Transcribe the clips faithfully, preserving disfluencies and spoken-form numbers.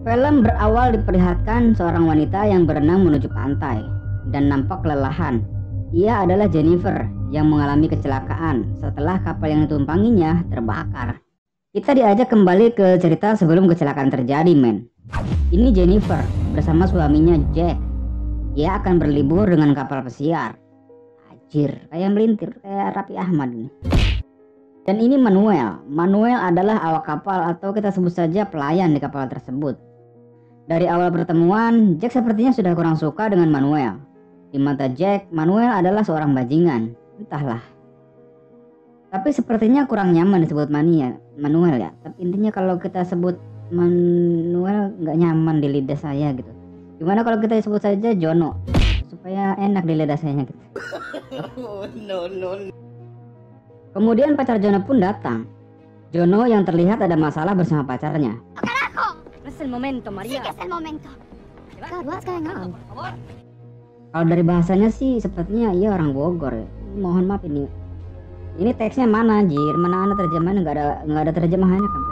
Film berawal diperlihatkan seorang wanita yang berenang menuju pantai dan nampak kelelahan. Ia adalah Jennifer yang mengalami kecelakaan setelah kapal yang ditumpanginya terbakar. Kita diajak kembali ke cerita sebelum kecelakaan terjadi, men. Ini Jennifer bersama suaminya Jack. Ia akan berlibur dengan kapal pesiar. Anjir, kayak melintir, kayak Raffi Ahmad ini. Dan ini Manuel. Manuel adalah awak kapal atau kita sebut saja pelayan di kapal tersebut. Dari awal pertemuan, Jack sepertinya sudah kurang suka dengan Manuel. Di mata Jack, Manuel adalah seorang bajingan. Entahlah. Tapi sepertinya kurang nyaman disebut mania Manuel ya. Tapi intinya kalau kita sebut Manuel nggak nyaman di lidah saya gitu. Gimana kalau kita sebut saja Jono supaya enak di lidah saya gitu. no, no, no. Kemudian pacar Jono pun datang. Jono yang terlihat ada masalah bersama pacarnya. Es el momento, María. Sí que es el momento. God, what's going on? Kalau dari bahasanya sih sepertinya ia orang Bogor ya. Mohon maaf ini. Ini teksnya mana anjir? Mana ada terjemahannya? Nggak ada nggak ada terjemahannya kan.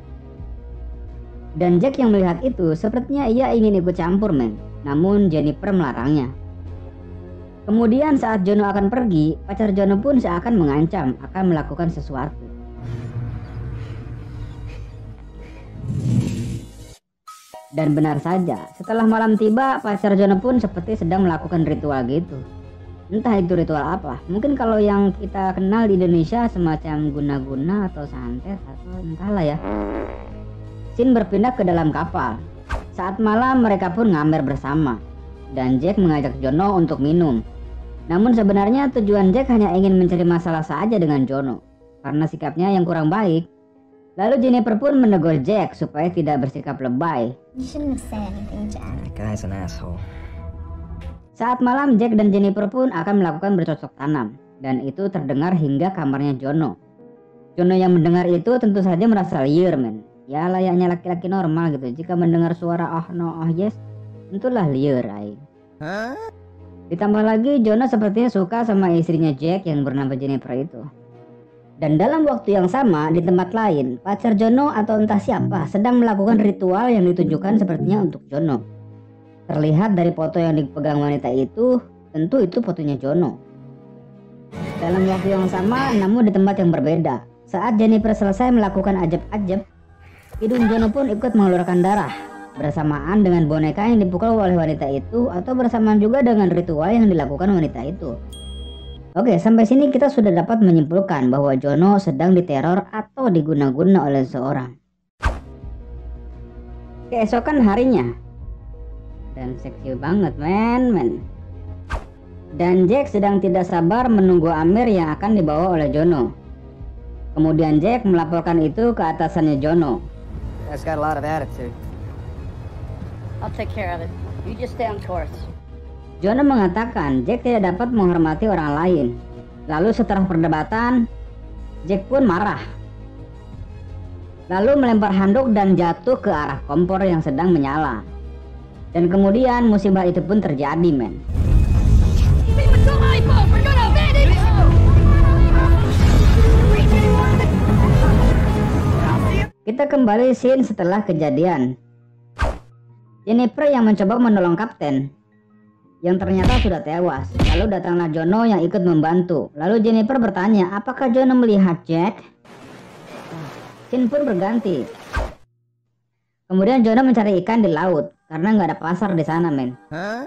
Dan Jack yang melihat itu sepertinya ia ingin ikut campur, men. Namun Jennifer melarangnya. Kemudian saat Jono akan pergi, pacar Jono pun seakan mengancam akan melakukan sesuatu. Dan benar saja, setelah malam tiba, pacar Jono pun seperti sedang melakukan ritual gitu. Entah itu ritual apa. Mungkin kalau yang kita kenal di Indonesia semacam guna-guna atau santet atau entahlah ya. Scene berpindah ke dalam kapal. Saat malam mereka pun ngamer bersama. Dan Jack mengajak Jono untuk minum. Namun sebenarnya tujuan Jack hanya ingin mencari masalah saja dengan Jono. Karena sikapnya yang kurang baik. Lalu Jennifer pun menegur Jack supaya tidak bersikap lebay. You shouldn't have said anything, Jack. That guy's an asshole. Saat malam Jack dan Jennifer pun akan melakukan bercocok tanam. Dan itu terdengar hingga kamarnya Jono. Jono yang mendengar itu tentu saja merasa liar, men. Ya layaknya laki-laki normal gitu. Jika mendengar suara oh no oh yes, tentulah liar, ay. Huh? Ditambah lagi Jono sepertinya suka sama istrinya Jack yang bernama Jennifer itu. Dan dalam waktu yang sama di tempat lain, pacar Jono atau entah siapa sedang melakukan ritual yang ditujukan sepertinya untuk Jono. Terlihat dari foto yang dipegang wanita itu, tentu itu fotonya Jono. Dalam waktu yang sama namun di tempat yang berbeda, saat Jennifer selesai melakukan ajab-ajab, hidung Jono pun ikut mengeluarkan darah. Bersamaan dengan boneka yang dipukul oleh wanita itu atau bersamaan juga dengan ritual yang dilakukan wanita itu. Oke, sampai sini kita sudah dapat menyimpulkan bahwa Jono sedang diteror atau diguna-guna oleh seseorang. Keesokan harinya. Dan seksi banget, men, men. Dan Jack sedang tidak sabar menunggu Amir yang akan dibawa oleh Jono. Kemudian Jack melaporkan itu ke atasannya Jono. That's got a lot of attitude. I'll take care of it. You just stay on course. Jono mengatakan Jack tidak dapat menghormati orang lain. Lalu setelah perdebatan, Jack pun marah. Lalu melempar handuk dan jatuh ke arah kompor yang sedang menyala. Dan kemudian musibah itu pun terjadi, men. Kita kembali scene setelah kejadian. Jennifer yang mencoba menolong kapten yang ternyata sudah tewas. Lalu datanglah Jono yang ikut membantu. Lalu Jennifer bertanya, apakah Jono melihat Jack? Scene pun berganti. Kemudian Jono mencari ikan di laut karena nggak ada pasar di sana, men. Huh?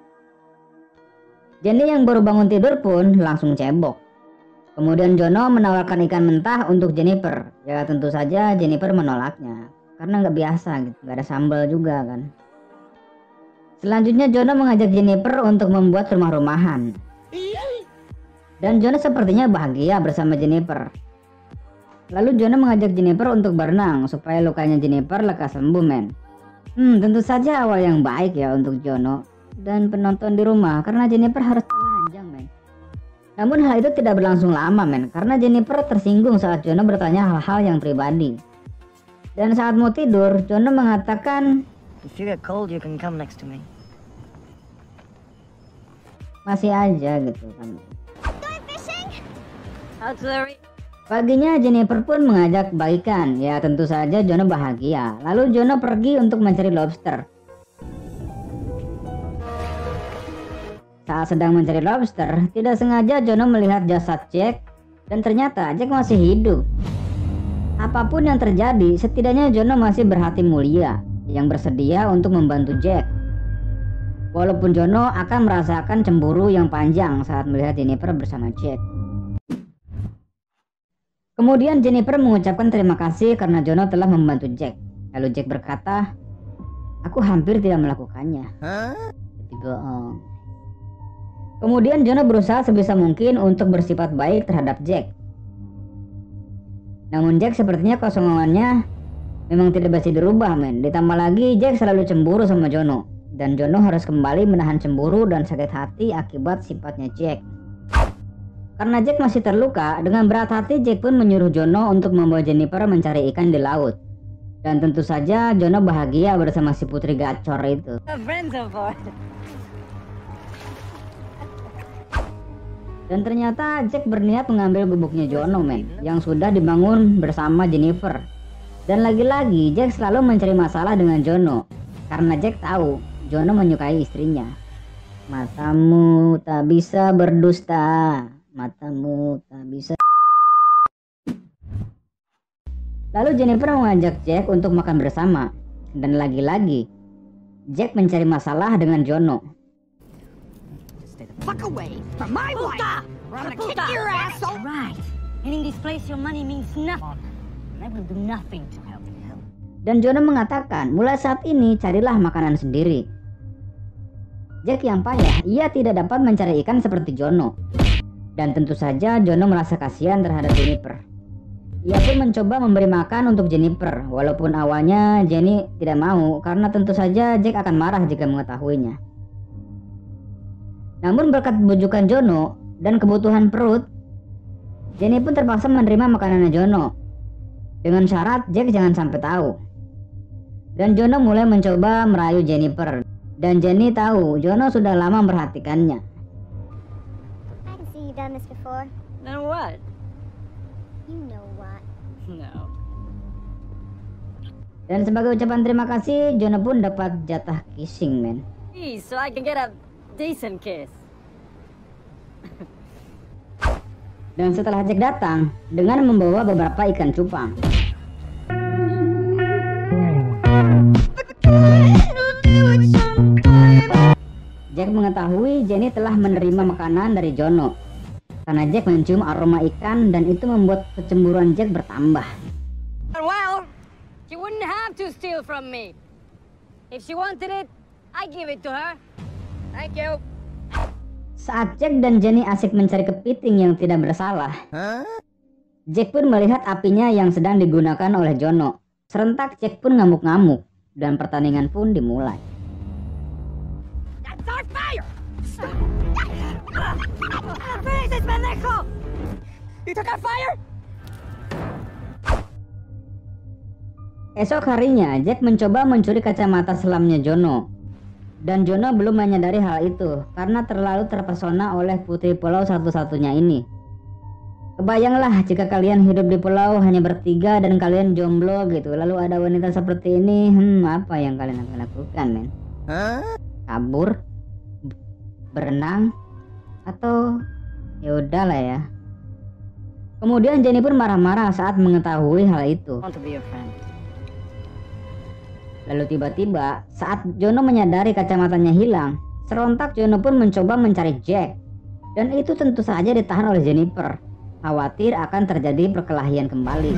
Jenny yang baru bangun tidur pun langsung cebok. Kemudian Jono menawarkan ikan mentah untuk Jennifer. Ya tentu saja Jennifer menolaknya karena nggak biasa gitu, nggak ada sambal juga kan. Selanjutnya Jono mengajak Jennifer untuk membuat rumah-rumahan. Dan Jono sepertinya bahagia bersama Jennifer. Lalu Jono mengajak Jennifer untuk berenang supaya lukanya Jennifer lekas sembuh, men. Hmm, tentu saja awal yang baik ya untuk Jono dan penonton di rumah karena Jennifer harus telanjang, men. Namun hal itu tidak berlangsung lama, men, karena Jennifer tersinggung saat Jono bertanya hal-hal yang pribadi. Dan saat mau tidur, Jono mengatakan, If you get cold, you can come next to me. masih aja gitu kan. Auxiliary. Paginya Jennifer pun mengajak baikan. Ya tentu saja Jono bahagia. Lalu Jono pergi untuk mencari lobster. Saat sedang mencari lobster, tidak sengaja Jono melihat jasad Jack dan ternyata Jack masih hidup. Apapun yang terjadi, setidaknya Jono masih berhati mulia yang bersedia untuk membantu Jack. Walaupun Jono akan merasakan cemburu yang panjang saat melihat Jennifer bersama Jack. Kemudian Jennifer mengucapkan terima kasih karena Jono telah membantu Jack. Lalu Jack berkata, "Aku hampir tidak melakukannya." Tapi bohong. Kemudian Jono berusaha sebisa mungkin untuk bersifat baik terhadap Jack. Namun Jack sepertinya kosongannya memang tidak bisa dirubah, men. Ditambah lagi Jack selalu cemburu sama Jono. Dan Jono harus kembali menahan cemburu dan sakit hati akibat sifatnya Jack. Karena Jack masih terluka, dengan berat hati Jack pun menyuruh Jono untuk membawa Jennifer mencari ikan di laut. Dan tentu saja Jono bahagia bersama si putri gacor itu. Dan ternyata Jack berniat mengambil gubuknya Jono, men, yang sudah dibangun bersama Jennifer. Dan lagi-lagi Jack selalu mencari masalah dengan Jono, karena Jack tahu Jono menyukai istrinya. Matamu tak bisa berdusta, matamu tak bisa. Lalu Jennifer mengajak Jack untuk makan bersama. Dan lagi-lagi Jack mencari masalah dengan Jono. Fuck away from my wife, or I'm gonna kick your ass. Right. And in this place, your money means nothing. And I will do nothing to help you. Dan Jono mengatakan, mulai saat ini carilah makanan sendiri. Jack yang payah, ia tidak dapat mencari ikan seperti Jono. Dan tentu saja Jono merasa kasihan terhadap Jennifer. Ia pun mencoba memberi makan untuk Jennifer, walaupun awalnya Jenny tidak mau karena tentu saja Jack akan marah jika mengetahuinya. Namun berkat bujukan Jono dan kebutuhan perut, Jenny pun terpaksa menerima makanannya Jono. Dengan syarat Jack jangan sampai tahu. Dan Jono mulai mencoba merayu Jennifer. Dan Jenny tahu Jono sudah lama memperhatikannya. I can see you've done this before. Then what? You know what? No. Dan sebagai ucapan terima kasih, Jono pun dapat jatah kissing, man. Please, so I can get a decent kiss. Dan setelah Jack datang dengan membawa beberapa ikan cupang. Jack mengetahui Jenny telah menerima makanan dari Jono. Karena Jack mencium aroma ikan dan itu membuat kecemburuan Jack bertambah. Well, she wouldn't have to steal from me. If she wanted it, I give it to her. Thank you. Saat Jack dan Jenny asik mencari kepiting yang tidak bersalah, Jack pun melihat apinya yang sedang digunakan oleh Jono. Serentak Jack pun ngamuk-ngamuk dan pertandingan pun dimulai. That's our fire! Finish this, pendejo! You took our fire? Esok harinya, Jack mencoba mencuri kacamata selamnya Jono. Dan Jono belum menyadari hal itu karena terlalu terpesona oleh putri pulau satu-satunya ini. Kebayanglah jika kalian hidup di pulau hanya bertiga dan kalian jomblo gitu, lalu ada wanita seperti ini, hmm apa yang kalian akan lakukan, men? Kabur, berenang, atau ya udahlah ya. Kemudian Jenny pun marah-marah saat mengetahui hal itu. Want to be your friend. Lalu tiba-tiba saat Jono menyadari kacamatanya hilang, serontak Jono pun mencoba mencari Jack. Dan itu tentu saja ditahan oleh Jennifer, khawatir akan terjadi perkelahian kembali.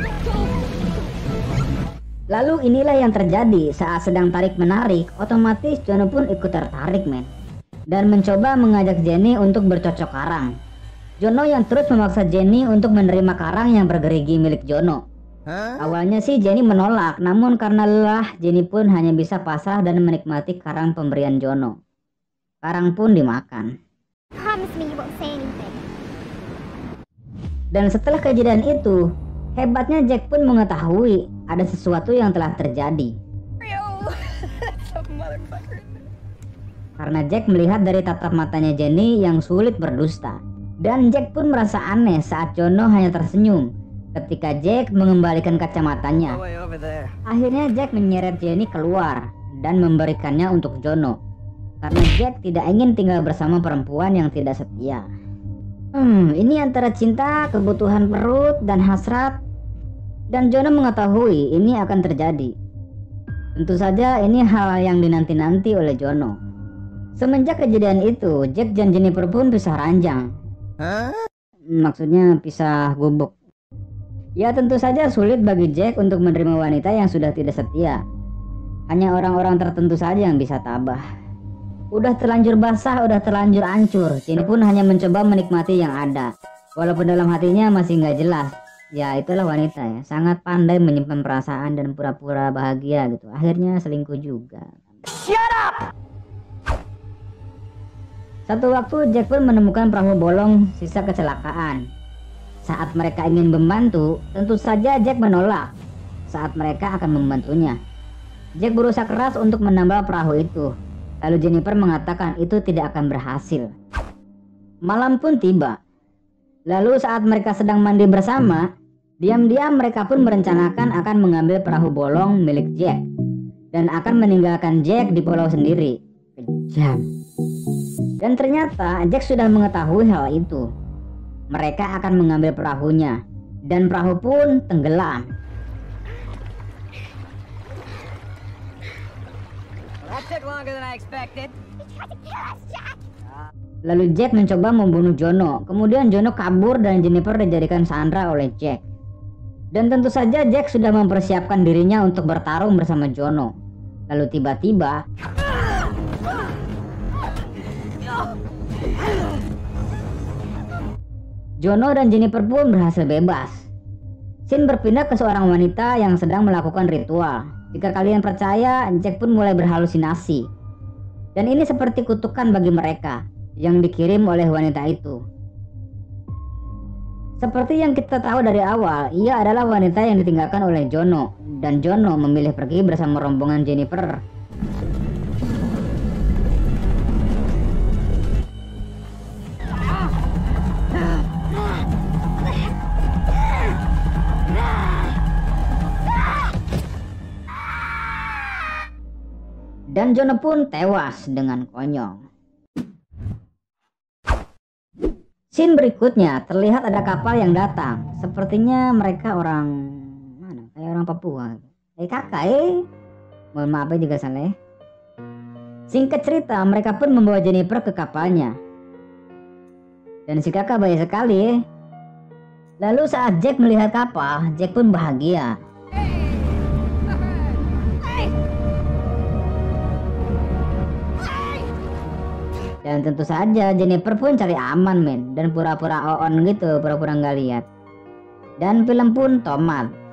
Lalu inilah yang terjadi saat sedang tarik-menarik, otomatis Jono pun ikut tertarik, men. Dan mencoba mengajak Jenny untuk bercocok karang. Jono yang terus memaksa Jenny untuk menerima karang yang bergerigi milik Jono. Huh? Awalnya sih Jenny menolak, namun karena lelah Jenny pun hanya bisa pasrah dan menikmati karang pemberian Jono. Karang pun dimakan. Promise me you won't say anything. Dan setelah kejadian itu, hebatnya Jack pun mengetahui ada sesuatu yang telah terjadi. Karena Jack melihat dari tatap matanya Jenny yang sulit berdusta. Dan Jack pun merasa aneh saat Jono hanya tersenyum ketika Jack mengembalikan kacamatanya. Way over there. Akhirnya Jack menyeret Jenny keluar dan memberikannya untuk Jono, karena Jack tidak ingin tinggal bersama perempuan yang tidak setia. Hmm, ini antara cinta, kebutuhan perut, dan hasrat. Dan Jono mengetahui ini akan terjadi. Tentu saja ini hal yang dinanti-nanti oleh Jono. Semenjak kejadian itu, Jack dan Jennifer pun pisah ranjang. Huh? Maksudnya pisah gubuk. Ya tentu saja sulit bagi Jack untuk menerima wanita yang sudah tidak setia. Hanya orang-orang tertentu saja yang bisa tabah. Udah terlanjur basah, udah terlanjur hancur. Jenny pun hanya mencoba menikmati yang ada. Walaupun dalam hatinya masih nggak jelas. Ya itulah wanita ya, sangat pandai menyimpan perasaan dan pura-pura bahagia gitu. Akhirnya selingkuh juga. Shut up! Satu waktu Jack pun menemukan perahu bolong sisa kecelakaan. Saat mereka ingin membantu, tentu saja Jack menolak. Saat mereka akan membantunya, Jack berusaha keras untuk menambal perahu itu. Lalu Jennifer mengatakan itu tidak akan berhasil. Malam pun tiba. Lalu saat mereka sedang mandi bersama, diam-diam mereka pun merencanakan akan mengambil perahu bolong milik Jack dan akan meninggalkan Jack di pulau sendiri. Kejam. Dan ternyata Jack sudah mengetahui hal itu. Mereka akan mengambil perahunya dan perahu pun tenggelam. That took longer than I expected. Lalu Jack mencoba membunuh Jono. Kemudian Jono kabur dan Jennifer dijadikan sandera oleh Jack. Dan tentu saja Jack sudah mempersiapkan dirinya untuk bertarung bersama Jono. Lalu tiba-tiba Jono dan Jennifer pun berhasil bebas. Scene berpindah ke seorang wanita yang sedang melakukan ritual. Jika kalian percaya, Jack pun mulai berhalusinasi. Dan ini seperti kutukan bagi mereka yang dikirim oleh wanita itu. Seperti yang kita tahu dari awal, ia adalah wanita yang ditinggalkan oleh Jono. Dan Jono memilih pergi bersama rombongan Jennifer. Dan Jono pun tewas dengan konyol. Scene berikutnya terlihat ada kapal yang datang. Sepertinya mereka orang mana? Kayak orang Papua. Eh kakak eh. Mohon maaf ya juga salah ya. Singkat cerita, mereka pun membawa Jennifer ke kapalnya. Dan si kakak baik sekali eh. Lalu saat Jack melihat kapal, Jack pun bahagia. Dan tentu saja Jennifer pun cari aman men, dan pura-pura on gitu, pura-pura nggak lihat. Dan film pun tomat.